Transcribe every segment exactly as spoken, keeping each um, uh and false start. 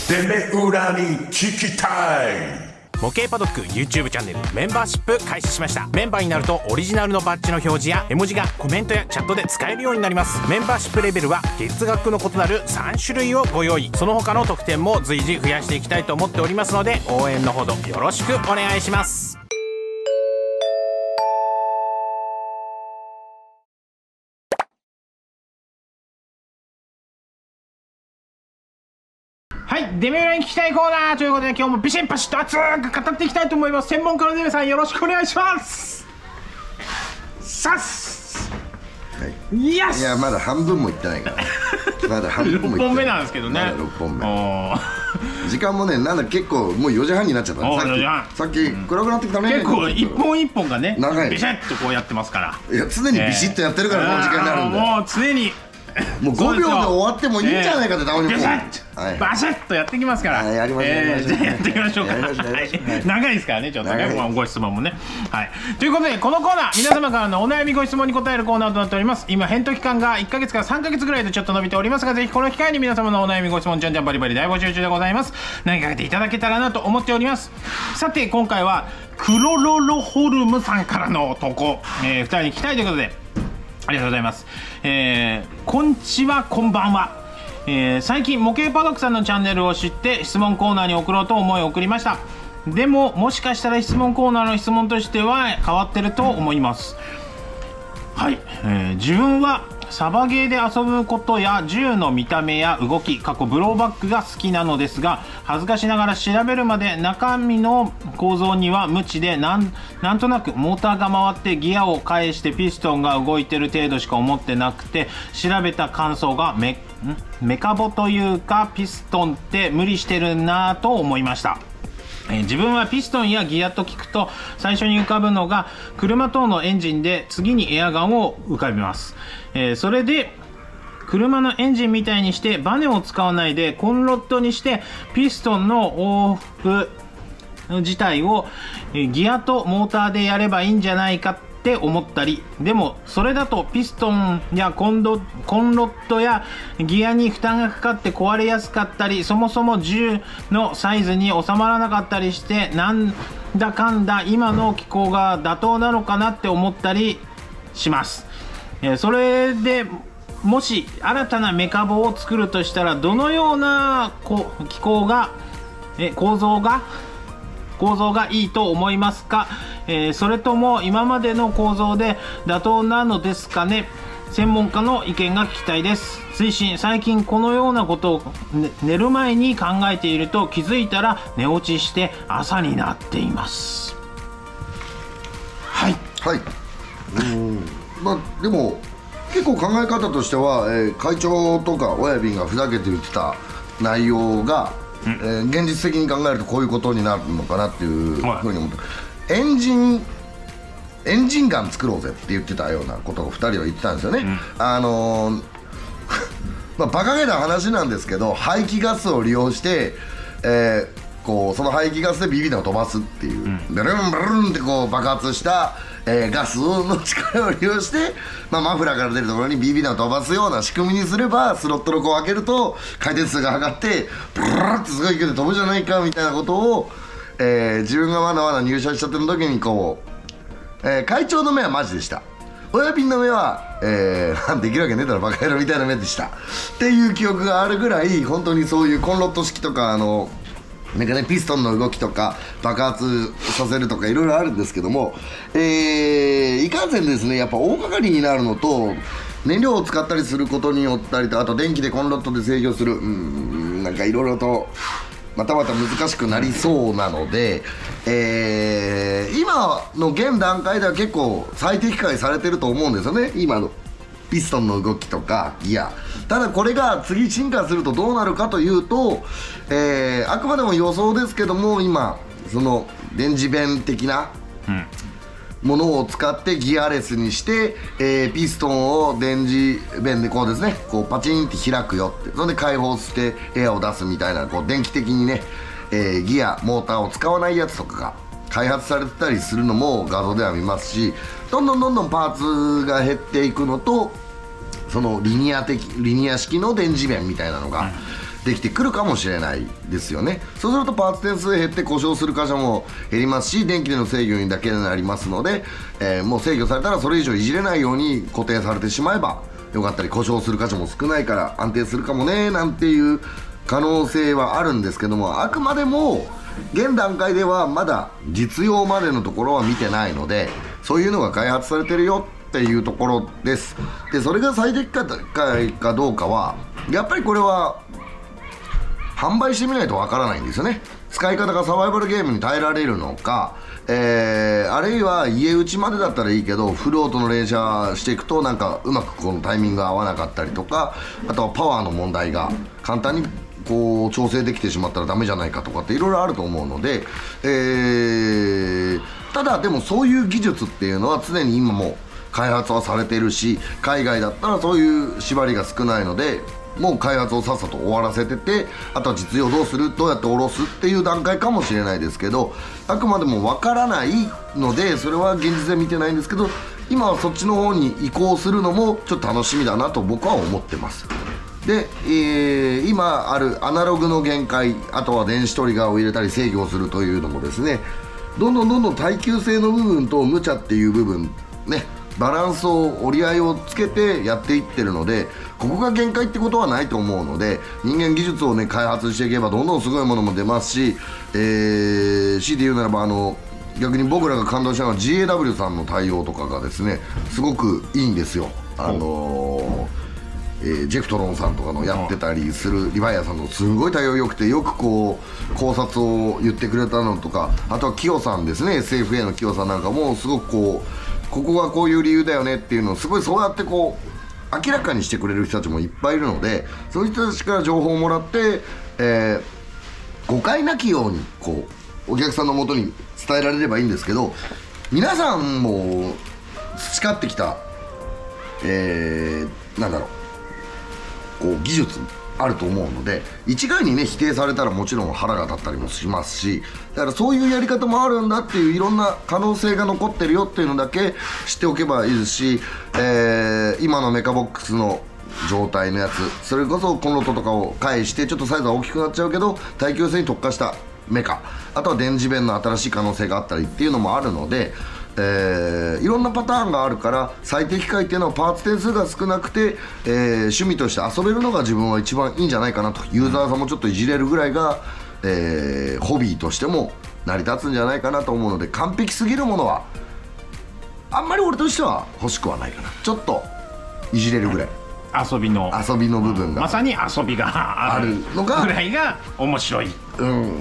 てめえ裏に聞きたい。 模型パドック YouTube チャンネルメンバーシップ開始しました。メンバーになるとオリジナルのバッジの表示や絵文字がコメントやチャットで使えるようになります。メンバーシップレベルは月額の異なるさん種類をご用意。その他の特典も随時増やしていきたいと思っておりますので、応援のほどよろしくお願いします。はい、デメ裏に聞きたいコーナーということで、今日もビシッパシッと熱く語っていきたいと思います。専門家のデメさん、よろしくお願いします。さっす、 はい、いやいや、まだ半分もいってないからまだ半分もいってない。ろっぽんめなんですけどね。まだろっぽんめ。時間もね、なんだ結構もうよじはんになっちゃったね。さっき暗くなってきたね。 結構一本一本がね、 長いビシッとこうやってますから。 いや、常にビシッとやってるからこの時間になるんだよ。 もう常にもうごびょうで終わってもいいんじゃないかって、たまにこうバシッとやってきますから。 やりましょう。 じゃあやっていきましょうか。長いですからね、ちょっとね、ご質問もね。はい、ということで、このコーナー、皆様からのお悩みご質問に答えるコーナーとなっております。今返答期間がいっかげつからさんかげつぐらいとちょっと伸びておりますが、ぜひこの機会に皆様のお悩みご質問じゃんじゃんバリバリ大募集中でございます。投げかけていただけたらなと思っております。さて、今回はクロロロホルムさんからの投稿、えー、ふたりに聞きたいということでありがとうございます。えー、こんちは、こんばんは。えー、最近模型パドックさんのチャンネルを知って質問コーナーに送ろうと思い送りました。でももしかしたら質問コーナーの質問としては変わってると思います。はい、えー、自分はサバゲーで遊ぶことや銃の見た目や動き、過去ブローバックが好きなのですが、恥ずかしながら調べるまで中身の構造には無知で、なんなんとなくモーターが回ってギアを返してピストンが動いてる程度しか思ってなくて、調べた感想がメんメカボというかピストンって無理してるなぁと思いました。えー、自分はピストンやギアと聞くと最初に浮かぶのが車等のエンジンで、次にエアガンを浮かびます。えー、それで車のエンジンみたいにしてバネを使わないでコンロッドにしてピストンの往復自体をギアとモーターでやればいいんじゃないかって思ったり、でもそれだとピストンやコンドコンロッドやギアに負担がかかって壊れやすかったり、そもそも銃のサイズに収まらなかったりして、なんだかんだ今の機構が妥当なのかなって思ったりします。えー、それでもし新たなメカボを作るとしたら、どのようなこ機構がえ構造が構造がいいと思いますか？えー、それとも今までの構造で妥当なのですかね？専門家の意見が聞きたいです。推進。最近このようなことを、ね、寝る前に考えていると気づいたら寝落ちして朝になっています。はいはい。うん、まあでも結構考え方としては、えー、会長とか親瓶がふざけて言ってた内容が、えー、現実的に考えるとこういうことになるのかなっていうふうに思って、エンジンエンジンガン作ろうぜって言ってたようなことをふたりは言ってたんですよね。うん、あのーまあバカげな話なんですけど、排気ガスを利用して、えー、こうその排気ガスでビビ弾を飛ばすっていう、うん、ブルンブルンってこう爆発した、えー、ガスの力を利用して、まあ、マフラーから出るところにビビ弾を飛ばすような仕組みにすれば、スロットルをこう開けると回転数が上がってブルーってすごい勢いで飛ぶじゃないかみたいなことを、えー、自分がまだまだ入社したての時にこう、えー、会長の目はマジでした。親瓶の目は、えー、できるわけねえだろバカ野郎みたいな目でしたっていう記憶があるぐらい、本当にそういうコンロット式とか、あのなんかね、ピストンの動きとか爆発させるとかいろいろあるんですけども、えー、いかんせんですね、やっぱ大掛かりになるのと、燃料を使ったりすることによったりと、あと電気でコンロットで制御する、うん、なんかいろいろとまたまた難しくなりそうなので、えー、今の現段階では結構最適解されてると思うんですよね、今のピストンの動きとかギア。ただこれが次進化するとどうなるかというと、えー、あくまでも予想ですけども、今その電磁弁的なものを使ってギアレスにして、えー、ピストンを電磁弁でこうですね、こうパチンって開くよって、それで開放してエアを出すみたいな、こう電気的にね、えー、ギアモーターを使わないやつとかが開発されてたりするのも画像では見ますし、どんどんどんどんパーツが減っていくのと、そのリニア的リニア式の電磁弁みたいなのが、 できてくるかもしれないですよね。そうするとパーツ点数減って故障する箇所も減りますし、電気での制御にだけになりますので、えー、もう制御されたらそれ以上いじれないように固定されてしまえばよかったり、故障する箇所も少ないから安定するかもねなんていう可能性はあるんですけども、あくまでも現段階ではまだ実用までのところは見てないので、そういうのが開発されてるよっていうところです。でそれが最適解かどうかはやっぱりこれは販売してみないとわからないんですよね。使い方がサバイバルゲームに耐えられるのか、えー、あるいは家打ちまでだったらいいけどフルオートの連射していくとなんかうまくこのタイミングが合わなかったりとか、あとはパワーの問題が簡単にこう調整できてしまったらダメじゃないかとかっていろいろあると思うので、えー、ただでもそういう技術っていうのは常に今も開発はされているし、海外だったらそういう縛りが少ないのでもう開発をさっさと終わらせてて、あとは実用どうする、どうやって下ろすっていう段階かもしれないですけど、あくまでもわからないのでそれは現実で見てないんですけど、今はそっちの方に移行するのもちょっと楽しみだなと僕は思ってます。で、えー、今あるアナログの限界、あとは電子トリガーを入れたり制御するというのもですね、どんどんどんどん耐久性の部分と無茶っていう部分ね、バランスを折り合いをつけてやっていってるので、ここが限界ってことはないと思うので、人間技術をね開発していけばどんどんすごいものも出ますし、えー、強いて言うならばあの逆に僕らが感動したのは ジーエーダブリュー さんの対応とかがですねすごくいいんですよ。あのーえー、ジェフトロンさんとかのやってたりするリヴァイアさんのすごい対応良くて、よくこう考察を言ってくれたのとか、あとはキヨさんですね、 エスエフエー のキヨさんなんかもすごくこうここがこういう理由だよねっていうのをすごいそうやってこう明らかにしてくれる人たちもいっぱいいるので、そういう人たちから情報をもらって、えー、誤解なきようにこうお客さんのもとに伝えられればいいんですけど、皆さんも培ってきた、えー、なんだろうこう技術あると思うので、一概にね否定されたらもちろん腹が立ったりもしますし、だからそういうやり方もあるんだっていういろんな可能性が残ってるよっていうのだけ知っておけばいいですし、えー、今のメカボックスの状態のやつ、それこそコンロットとかを返してちょっとサイズは大きくなっちゃうけど耐久性に特化したメカ、あとは電磁弁の新しい可能性があったりっていうのもあるので、えー、いろんなパターンがあるから最適解っていうのはパーツ点数が少なくて、えー、趣味として遊べるのが自分は一番いいんじゃないかなと、ユーザーさんもちょっといじれるぐらいが、えー、ホビーとしても成り立つんじゃないかなと思うので、完璧すぎるものはあんまり俺としては欲しくはないかな。ちょっといじれるぐらい遊びの遊びの部分がまさに遊びがあるのがぐらいが面白い、うん、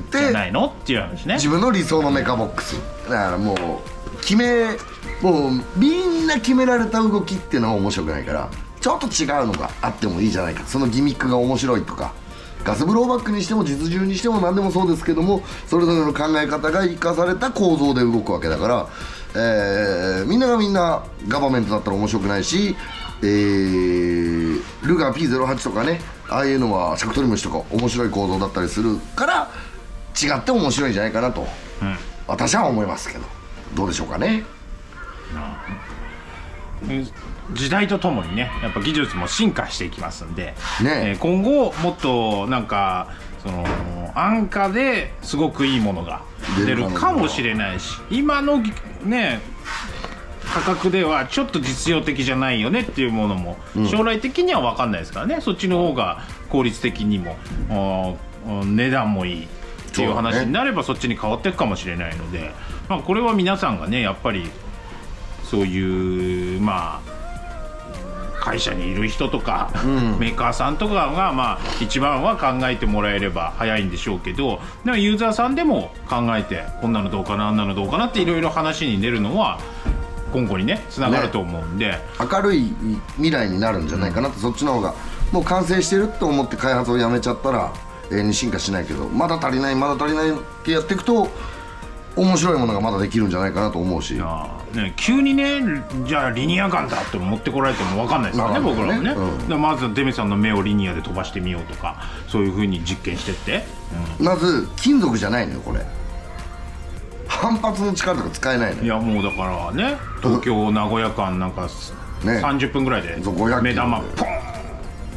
じゃないのっていう話ね。 自分の理想のメカボックスだからもう決めもうみんな決められた動きっていうのは面白くないから、ちょっと違うのがあってもいいじゃないか、そのギミックが面白いとか、ガスブローバックにしても実銃にしても何でもそうですけども、それぞれの考え方が生かされた構造で動くわけだから、えー、みんながみんなガバメントだったら面白くないし、えー、ルガー ピーゼロはち とかね、ああいうのはシャクトリムシとか面白い構造だったりするから違って面白いんじゃないかなと、うん、私は思いますけど、どうでしょうかね。 時代とともにねやっぱ技術も進化していきますんで、 ね、 えー、今後もっとなんかその安価ですごくいいものが出るかもしれないし、今のね価格ではちょっと実用的じゃないよねっていうものも将来的には分かんないですからね、うん、そっちの方が効率的にも値段もいいっていう話になればそっちに変わっていくかもしれないので、まあ、これは皆さんがねやっぱりそういうまあ会社にいる人とか、うん、メーカーさんとかがまあ一番は考えてもらえれば早いんでしょうけど、なんかユーザーさんでも考えてこんなのどうかなあんなのどうかなっていろいろ話に出るのは今後にねつながると思うんで、ね、 明るい未来になるんじゃないかなと、うん、そっちの方がもう完成してると思って開発をやめちゃったら永遠に進化しないけど、まだ足りないまだ足りないってやっていくと面白いものがまだできるんじゃないかなと思うし、 ね、急にねじゃあリニアガンだって持ってこられても分かんないですからね、僕らはね、うん、まずデメさんの目をリニアで飛ばしてみようとかそういう風に実験してって、 うん、まず金属じゃないのよこれ、反発の力とか使えないのよ。 いやもうだからね東京名古屋間なんかさんじゅっぷんぐらいで目玉ポン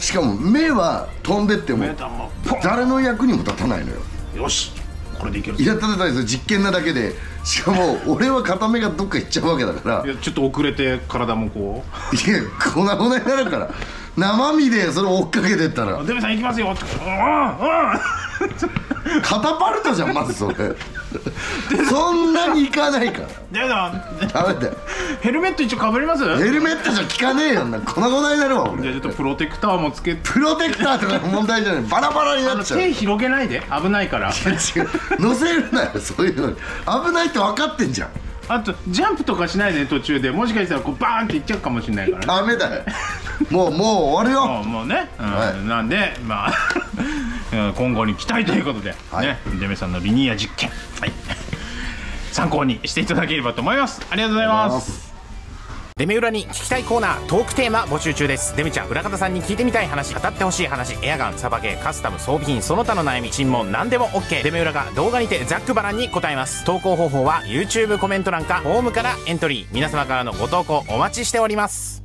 しかも目は飛んでっても目玉ポン誰の役にも立たないのよ。 よしこれでいけるいや立てたいですよ、実験なだけで。しかも俺は片目がどっか行っちゃうわけだからいやちょっと遅れて体もこいや粉々になるから生身でそれ追っかけてったらう「デメさん行きますよ」って「うんうん」 カタパルトじゃんまずそれそんなにいかないからデメさんダメだよ。 ヘルメット一応かぶります？ ヘルメットじゃ効かねえよな、粉々になるわ俺。 じゃあちょっとプロテクターもつけてプロテクターとかの問題じゃない、バラバラになっちゃう。 手広げないで危ないから。 違う乗せるなよそういうのに。危ないって分かってんじゃん。 あとジャンプとかしないでね途中で、もしかしたらこうバーンっていっちゃうかもしれないからね。 ダメだよもうもう終わるよ。 もうもうね、うんはいなんでまあうん今後に期待ということで、 はいねデメさんのリニア実験、はい、参考にしていただければと思います。ありがとうございます。 デメ裏に聞きたいコーナー、トークテーマ募集中です。デメちゃん、裏方さんに聞いてみたい話、語ってほしい話、エアガン、サバゲー、カスタム、装備品、その他の悩み、尋問、何でも OK。デメ裏が動画にてざっくばらんに答えます。投稿方法は YouTube コメント欄かフォームからエントリー。皆様からのご投稿お待ちしております。